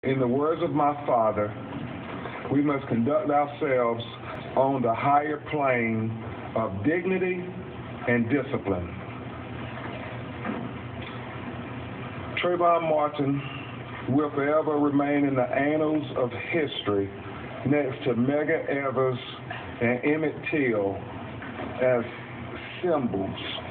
In the words of my father, we must conduct ourselves on the higher plane of dignity and discipline. Trayvon Martin will forever remain in the annals of history next to Medgar Evers and Emmett Till as symbols